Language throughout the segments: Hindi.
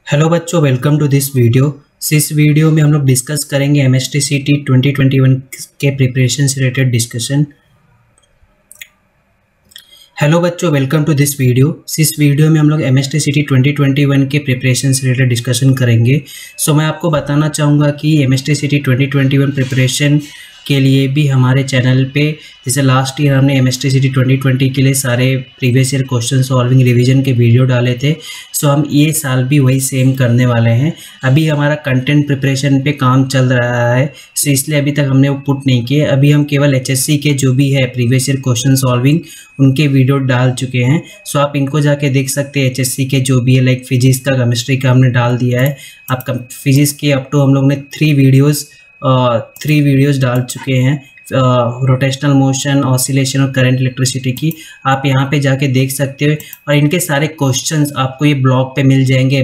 हेलो बच्चों, वेलकम टू दिस वीडियो। इस वीडियो में हम लोग डिस्कस करेंगे MSTCT 2021 के प्रिपरेशन से रिलेटेड डिस्कशन। हेलो बच्चों, वेलकम टू दिस वीडियो। इस वीडियो में हम लोग MSTCT 2021 के प्रिपरेशन से रिलेटेड डिस्कशन करेंगे। मैं आपको बताना चाहूँगा कि MSTCT 2021 प्रिपरेशन के लिए भी हमारे चैनल पे जैसे लास्ट ईयर हमने MSTCT 2020 के लिए सारे previous year question solving revision के वीडियो डाले थे। हम ये साल भी वही सेम करने वाले हैं। अभी हमारा कंटेंट प्रिपरेशन पे काम चल रहा है, इसलिए अभी तक हमने वो पुट नहीं किए। अभी हम केवल HSC के जो भी है प्रीवियस ईयर क्वेश्चन सॉल्विंग उनके वीडियो डाल चुके हैं। आप इनको जाके देख सकते हैं। HSC के जो भी है लाइक फिजिक्स का, केमिस्ट्री का हमने डाल दिया है। आपका फिजिक्स के अप टू हम लोग ने 3 वीडियोस डाल चुके हैं, रोटेशनल मोशन, ऑसिलेशन और करंट इलेक्ट्रिसिटी की। आप यहाँ पे जाके देख सकते हो और इनके सारे क्वेश्चंस आपको ये ब्लॉग पे मिल जाएंगे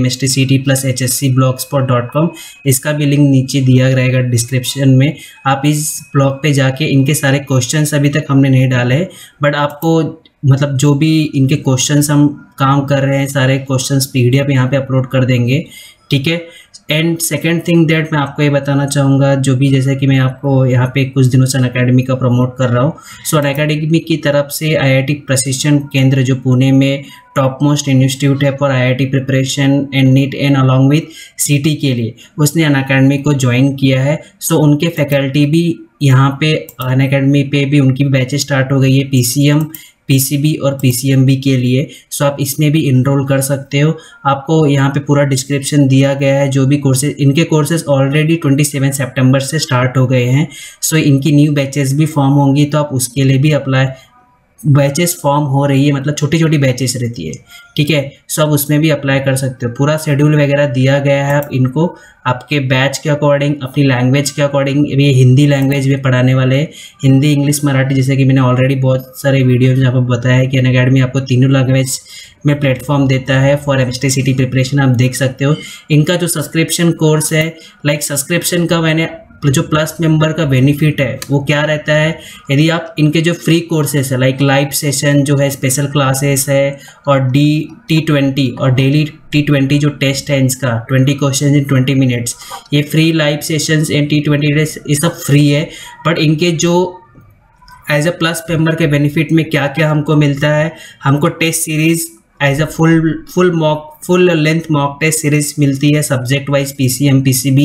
mstct+hscblogspot.com। इसका भी लिंक नीचे दिया रहेगा डिस्क्रिप्शन में। आप इस ब्लॉग पे जाके इनके सारे क्वेश्चंस अभी तक हमने नहीं डाले हैं, बट आपको मतलब जो भी इनके क्वेश्चंस हम काम कर रहे हैं सारे क्वेश्चंस PDF यहाँ पे अपलोड कर देंगे, ठीक है। एंड सेकेंड थिंग दैट मैं आपको ये बताना चाहूँगा, जो भी जैसे कि मैं आपको यहाँ पे कुछ दिनों से अनअकैडमी का प्रमोट कर रहा हूँ। अनअकैडमी की तरफ से IIT प्रशिक्षण केंद्र जो पुणे में टॉप मोस्ट इंस्टीट्यूट है for IIT preparation and NEET and along with CT के लिए, उसने अनअकैडमी को ज्वाइन किया है। उनके फैकल्टी भी यहाँ पे अनअकैडमी पे भी उनकी बैचेस स्टार्ट हो गई है PCM, PCB और PCMB के लिए। आप इसमें भी इनरोल कर सकते हो। आपको यहाँ पे पूरा डिस्क्रिप्शन दिया गया है। जो भी कोर्सेज, इनके कोर्सेज ऑलरेडी 27 सितंबर से स्टार्ट हो गए हैं। इनकी न्यू बैचेस भी फॉर्म होंगी, तो आप उसके लिए भी अप्लाई, बैचेस फॉर्म हो रही है, मतलब छोटी छोटी बैचेस रहती है, ठीक है। आप उसमें भी अप्लाई कर सकते हो। पूरा शेड्यूल वगैरह दिया गया है। आप इनको आपके बैच के अकॉर्डिंग, अपनी लैंग्वेज के अकॉर्डिंग, ये हिंदी लैंग्वेज भी पढ़ाने वाले हैं, हिंदी, इंग्लिश, मराठी, जैसे कि मैंने ऑलरेडी बहुत सारे वीडियोज में आपको बताया है कि अनअकैडमी आपको तीनों लैंग्वेज में प्लेटफॉर्म देता है फॉर MSTCT प्रिपरेशन। आप देख सकते हो इनका जो सब्सक्रिप्शन कोर्स है, लाइक सब्सक्रिप्शन का मैंने जो प्लस मेंबर का बेनिफिट है वो क्या रहता है, यदि आप इनके जो फ्री कोर्सेस है लाइक लाइव सेशन जो है, स्पेशल क्लासेस है और T20 और डेली T20 जो टेस्ट है इसका 20 क्वेश्चन इन 20 मिनट्स, ये free live sessions and T20 test ये सब फ्री है। बट इनके जो एज अ प्लस मेंबर के बेनिफिट में क्या क्या हमको मिलता है, हमको test series as a full length mock test series मिलती है, subject wise PCM, PCB,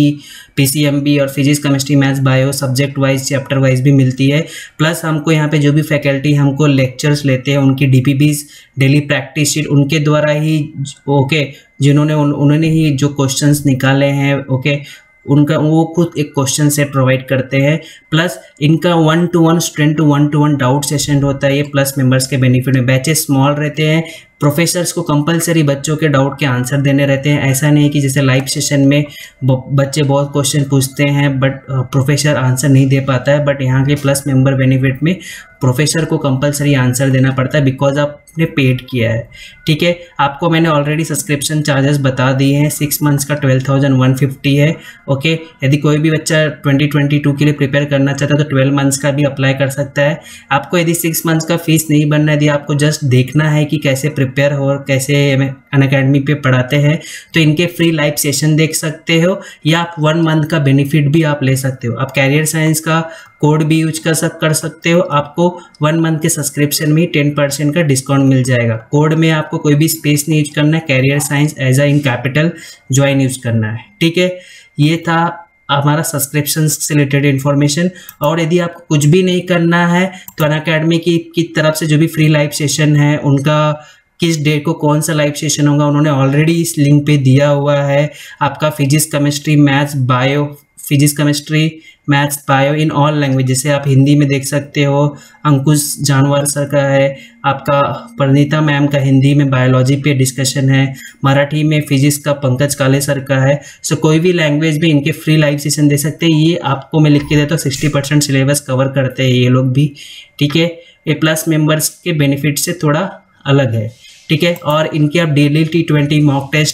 PCMB और physics, chemistry, maths, bio subject wise, chapter wise भी मिलती है। प्लस हमको यहाँ पे जो भी फैकल्टी हमको लेक्चर्स लेते हैं उनकी DPBs, डेली प्रैक्टिस शीट उनके द्वारा ही, ओके, उन्होंने ही जो क्वेश्चंस निकाले हैं, ओके, उनका वो खुद एक क्वेश्चन सेट प्रोवाइड करते हैं। प्लस इनका 1-to-1 student to 1-to-1 doubt session होता है। ये प्लस मेंबर्स के बेनिफिट में बैचेस स्मॉल रहते हैं। प्रोफेसर्स को कंपलसरी बच्चों के डाउट के आंसर देने रहते हैं। ऐसा नहीं है कि जैसे लाइव सेशन में बच्चे बहुत क्वेश्चन पूछते हैं बट प्रोफेसर आंसर नहीं दे पाता है, बट यहाँ के प्लस मेंबर बेनिफिट में प्रोफेसर को कंपलसरी आंसर देना पड़ता है बिकॉज आपने पेड किया है, ठीक है। आपको मैंने ऑलरेडी सब्सक्रिप्शन चार्जेस बता दिए हैं। 6 मंथ्स का 12,150 है, ओके। यदि कोई भी बच्चा 2022 के लिए प्रिपेयर करना चाहता है तो 12 मंथ्स का भी अप्लाई कर सकता है। आपको यदि 6 मंथ्स का फीस नहीं बनना है, यदि आपको जस्ट देखना है कि कैसे प्रिपेयर हो और कैसे अनअकैडमी पे पढ़ाते हैं, तो इनके फ्री लाइव सेशन देख सकते हो या आप 1 मंथ का बेनिफिट भी आप ले सकते हो। आप कैरियर साइंस का कोड भी यूज कर सकते हो। आपको 1 मंथ के सब्सक्रिप्शन में 10% का डिस्काउंट मिल जाएगा। कोड में आपको कोई भी स्पेस नहीं यूज करना है, career science as in capital join use करना है, ठीक है। ये था हमारा सब्सक्रिप्शन से रिलेटेड इन्फॉर्मेशन। और यदि आपको कुछ भी नहीं करना है तो अनअकैडमी की तरफ से जो भी फ्री लाइव सेशन है उनका किस डेट को कौन सा लाइव सेशन होगा उन्होंने ऑलरेडी इस लिंक पे दिया हुआ है। आपका physics, chemistry, maths, bio, physics, chemistry, maths, bio in all language, जैसे आप हिंदी में देख सकते हो अंकुश जानवर सर का है, आपका परिणीता मैम का हिंदी में बायोलॉजी पे डिस्कशन है, मराठी में फिजिक्स का पंकज काले सर का है। कोई भी लैंग्वेज में इनके फ्री लाइव सेशन दे सकते हैं। ये आपको मैं लिख के देता हूँ 60% सिलेबस कवर करते हैं ये लोग भी, ठीक है। ये प्लस मेंबर्स के बेनिफिट से थोड़ा अलग है, ठीक है। और इनके आप डेली T20 मॉक टेस्ट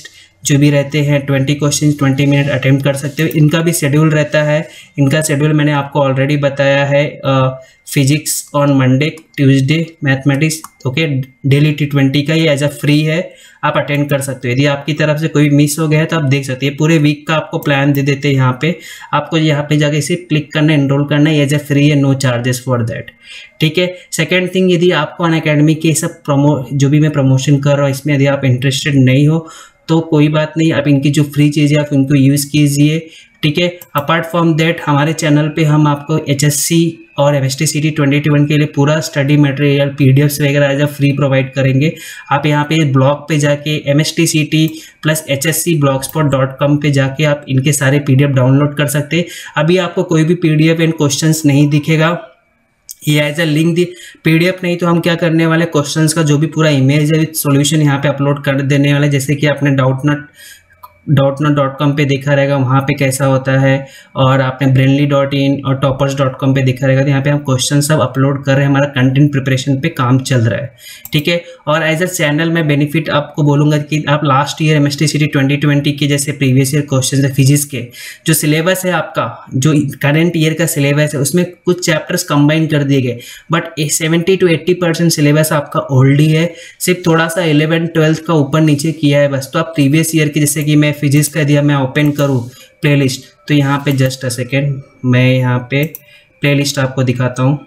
जो भी रहते हैं 20 क्वेश्चन 20 मिनट अटेम्प्ट कर सकते हो। इनका भी शेड्यूल रहता है, इनका शेड्यूल मैंने आपको ऑलरेडी बताया है। Physics on Monday, Tuesday mathematics, okay, daily T20 का ये एज अ फ्री है, आप अटेंड कर सकते हो। यदि आपकी तरफ से कोई मिस हो गया है तो आप देख सकते हैं, पूरे वीक का आपको प्लान दे देते हैं यहाँ पे। आपको यहाँ पे जाके इसे क्लिक करना, एनरोल करना है, एज अ फ्री है, नो चार्जेस फॉर दैट, ठीक है। सेकेंड थिंग, यदि आपको अनअकैडमी के सब जो भी मैं प्रमोशन कर रहा हूँ इसमें यदि आप इंटरेस्टेड नहीं हो तो कोई बात नहीं, आप इनकी जो फ्री चीज़ें आप इनको यूज़ कीजिए, ठीक है। अपार्ट फ्रॉम दैट हमारे चैनल पे हम आपको HSC और MSTCT 2021 के लिए पूरा स्टडी मटेरियल PDFs वगैरह एज अ फ्री प्रोवाइड करेंगे। आप यहाँ पे ब्लॉग पे जाके MSTCT प्लस HSC blogspot.com पे जाके आप इनके सारे PDF डाउनलोड कर सकते हैं। अभी आपको कोई भी PDF एंड क्वेश्चंस नहीं दिखेगा, ये एज अ लिंक दी PDF नहीं तो हम क्या करने वाले, क्वेश्चंस का जो भी पूरा इमेज है विद सॉल्यूशन यहाँ पे अपलोड कर देने वाले। जैसे कि आपने doubtnut.com पे देखा रहेगा वहाँ पे कैसा होता है, और आपने brainly.in और toppers.com पे देखा रहेगा, तो यहाँ पे हम क्वेश्चन सब अपलोड कर रहे हैं, हमारा कंटेंट प्रिपरेशन पे काम चल रहा है, ठीक है। और एज अ चैनल मैं बेनिफिट आपको बोलूँगा कि आप लास्ट ईयर MSTCT 2020 के जैसे प्रीवियस ईयर क्वेश्चन है फिजिक्स के, जो सिलेबस है आपका, जो करंट ईयर का सिलेबस है उसमें कुछ चैप्टर्स कंबाइन कर दिए गए, बट 70 to 80% सिलेबस आपका ओल्ड ही है, सिर्फ थोड़ा सा 11th-12th का ऊपर नीचे किया है बस। तो आप प्रीवियस ईयर की, जैसे कि मैं फिजिक्स का दिया, मैं ओपन करूँ प्लेलिस्ट, तो यहाँ पे जस्ट अ सेकेंड मैं यहाँ पे प्लेलिस्ट आपको दिखाता हूँ।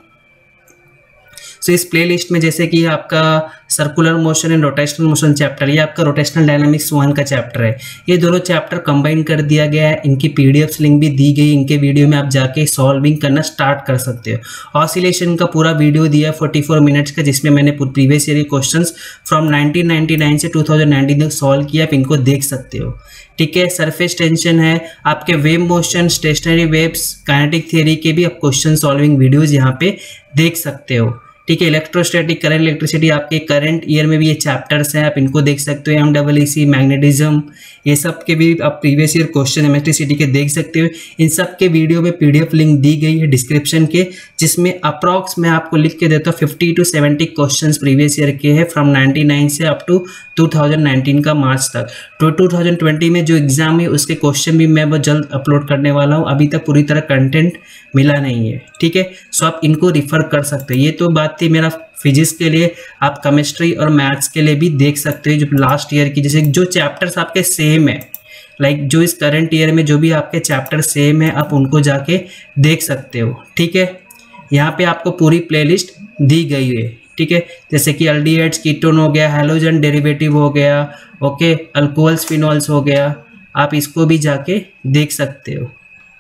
सो इस प्लेलिस्ट में जैसे कि आपका circular motion and rotational motion chapter, ये आपका रोटेशनल डायनामिक्स 1 का चैप्टर है, ये दोनों चैप्टर कंबाइन कर दिया गया है। इनकी PDFs लिंक भी दी गई, इनके वीडियो में आप जाके सॉल्विंग करना स्टार्ट कर सकते हो। ऑसिलेशन का पूरा वीडियो दिया 44 मिनट्स का, जिसमें मैंने प्रीवियस ईयर क्वेश्चन फ्रॉम 1999 से 2019 तक सॉल्व किया, आप इनको देख सकते हो, ठीक है। सरफेस टेंशन है, आपके wave motion, stationary waves, kinetic theory के भी आप क्वेश्चन सॉल्विंग वीडियोज यहाँ पे देख सकते हो, ठीक है। इलेक्ट्रोस्टैटिक, करंट, इलेक्ट्रिसिटी, आपके करंट ईयर में भी ये चैप्टर्स हैं, आप इनको देख सकते हो। MEEC, मैग्नेटिज्म, ये सब के भी आप प्रीवियस ईयर क्वेश्चन MSTCT के देख सकते हो। इन सब के वीडियो में PDF लिंक दी गई है डिस्क्रिप्शन के, जिसमें अप्रॉक्स मैं आपको लिख के देता हूँ 50 to 70 क्वेश्चंस प्रीवियस ईयर के हैं, फ्रॉम 99 से अप टू 2019 का मार्च तक। तो 2020 में जो एग्जाम है उसके क्वेश्चन भी मैं बहुत जल्द अपलोड करने वाला हूँ, अभी तक पूरी तरह कंटेंट मिला नहीं है, ठीक है। सो आप इनको रिफर कर सकते हो। ये तो बात थी मेरा फिजिक्स के लिए, आप केमिस्ट्री और मैथ्स के लिए भी देख सकते हो, जो लास्ट ईयर की, जैसे जो चैप्टर्स आपके सेम है, लाइक जो इस करंट ईयर में जो भी आपके चैप्टर सेम है, आप उनको जाके देख सकते हो, ठीक है। यहाँ पे आपको पूरी प्लेलिस्ट दी गई है, ठीक है। जैसे कि एल्डिहाइड्स, कीटोन हो गया, हैलोजन डेरिवेटिव हो गया, ओके, अल्कोहल्स, फिनॉल्स हो गया, आप इसको भी जाके देख सकते हो,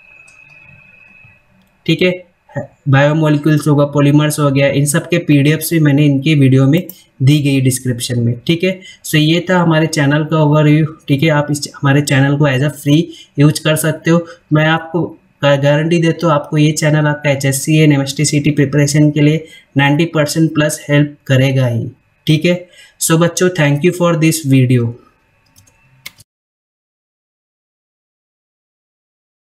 ठीक है। बायोमोलिक्यूल्स होगा, पॉलीमर्स हो गया, इन सब के PDFs भी मैंने इनके वीडियो में दी गई डिस्क्रिप्शन में, ठीक है। सो ये था हमारे चैनल का ओवरव्यू, ठीक है। आप हमारे चैनल को एज अ फ्री यूज कर सकते हो। मैं आपको गारंटी देता हूँ आपको ये चैनल आपका HSC एंड MSTCT प्रिपरेशन के लिए 90% प्लस हेल्प करेगा ही, ठीक है। सो बच्चों, thank you for this video.